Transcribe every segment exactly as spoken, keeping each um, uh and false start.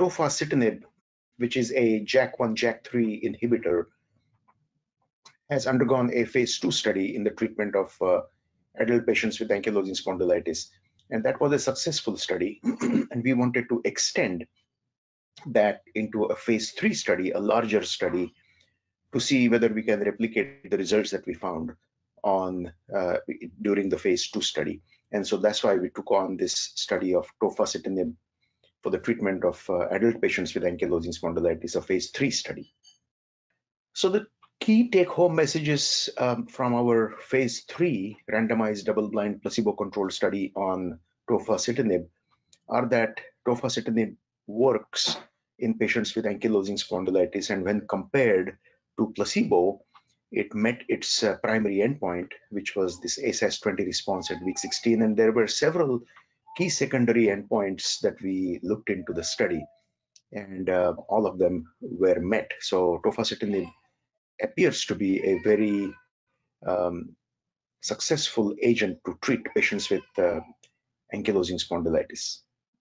tofacitinib, which is a JAK one, JAK three inhibitor, has undergone a phase two study in the treatment of uh, adult patients with ankylosing spondylitis. And that was a successful study. And we wanted to extend that into a phase three study, a larger study, to see whether we can replicate the results that we found on uh, during the phase two study. And so that's why we took on this study of tofacitinib for the treatment of uh, adult patients with ankylosing spondylitis, a phase three study. So the key take-home messages um, from our phase three randomized double-blind placebo-controlled study on tofacitinib are that tofacitinib works in patients with ankylosing spondylitis, and when compared to placebo, it met its uh, primary endpoint, which was this A S A S twenty response at week sixteen, and there were several key secondary endpoints that we looked into the study, and uh, all of them were met. So tofacitinib appears to be a very um, successful agent to treat patients with uh, ankylosing spondylitis.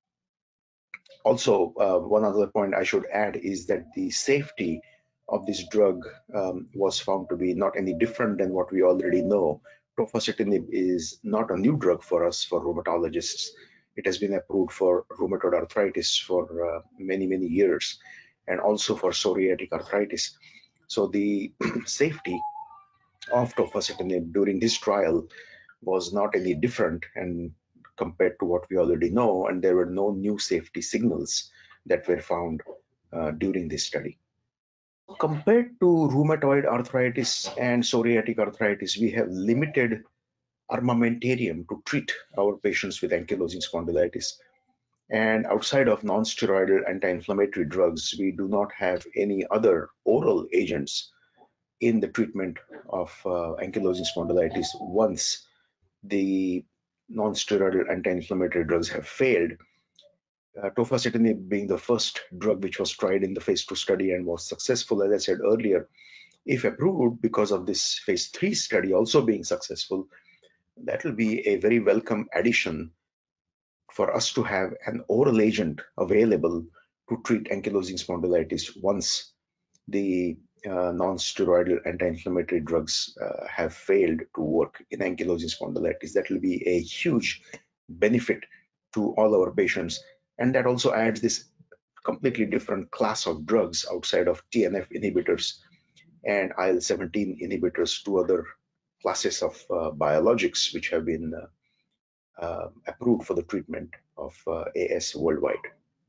Also, uh, one other point I should add is that the safety of this drug um, was found to be not any different than what we already know. Tofacitinib is not a new drug for us, for rheumatologists. It has been approved for rheumatoid arthritis for uh, many, many years, and also for psoriatic arthritis. So the safety of tofacitinib during this trial was not any different and compared to what we already know, and there were no new safety signals that were found uh, during this study. Compared to rheumatoid arthritis and psoriatic arthritis, we have limited armamentarium to treat our patients with ankylosing spondylitis. And outside of non-steroidal anti-inflammatory drugs, we do not have any other oral agents in the treatment of uh, ankylosing spondylitis once the non-steroidal anti-inflammatory drugs have failed. Uh, tofacitinib being the first drug which was tried in the phase two study and was successful, as I said earlier, if approved because of this phase three study also being successful, that will be a very welcome addition for us to have an oral agent available to treat ankylosing spondylitis once the uh, non-steroidal anti-inflammatory drugs uh, have failed to work in ankylosing spondylitis. That will be a huge benefit to all our patients, and that also adds this completely different class of drugs outside of T N F inhibitors and I L seventeen inhibitors to other classes of uh, biologics which have been uh, uh, approved for the treatment of uh, A S worldwide.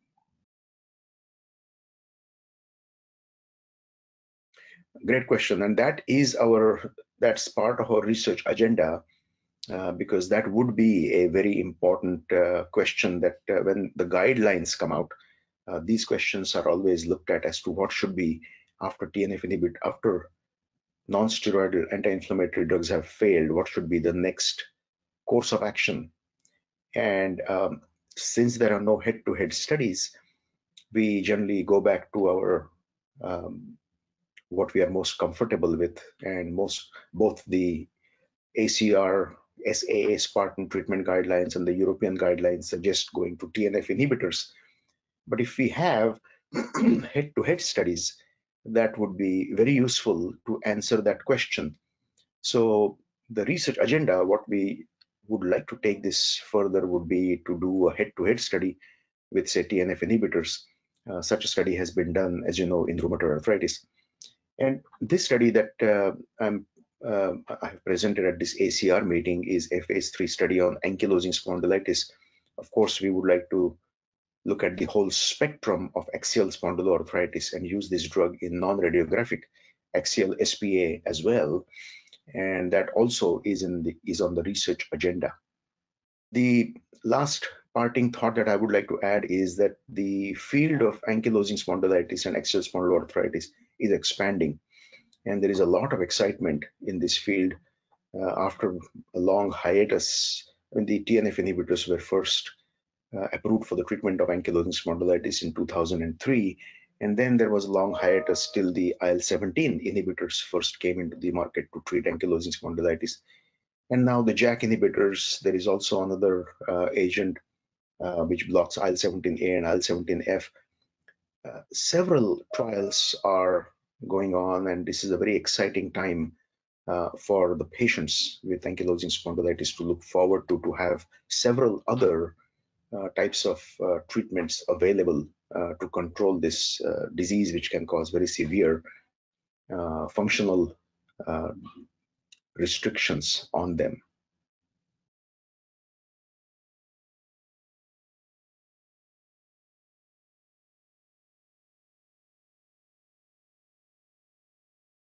Great question, and that is our that's part of our research agenda, uh, because that would be a very important uh, question that uh, when the guidelines come out, uh, these questions are always looked at as to what should be after T N F inhibit after non-steroidal anti-inflammatory drugs have failed, what should be the next course of action. And um, since there are no head-to-head studies, we generally go back to our um, what we are most comfortable with, and most both the A C R, S A A Spartan treatment guidelines and the European guidelines suggest going to T N F inhibitors. But if we have head-to-head studies, that would be very useful to answer that question. So the research agenda, what we would like to take this further would be to do a head-to-head study with, say, T N F inhibitors. Uh, such a study has been done, as you know, in rheumatoid arthritis. And this study that uh, I'm, uh, I have presented at this A C R meeting is a phase three study on ankylosing spondylitis. Of course, we would like to look at the whole spectrum of axial spondyloarthritis and use this drug in non-radiographic axial S P A as well. And that also is in the is on the research agenda. The last parting thought that I would like to add is that the field of ankylosing spondylitis and axial spondyloarthritis is expanding, and there is a lot of excitement in this field uh, after a long hiatus when the T N F inhibitors were first uh, approved for the treatment of ankylosing spondylitis in two thousand three. And then there was a long hiatus till the I L seventeen inhibitors first came into the market to treat ankylosing spondylitis. And now the JAK inhibitors, there is also another uh, agent uh, which blocks I L seventeen A and I L seventeen F. Uh, several trials are going on, and this is a very exciting time uh, for the patients with ankylosing spondylitis to look forward to, to have several other uh, types of uh, treatments available uh, to control this uh, disease, which can cause very severe uh, functional uh, restrictions on them.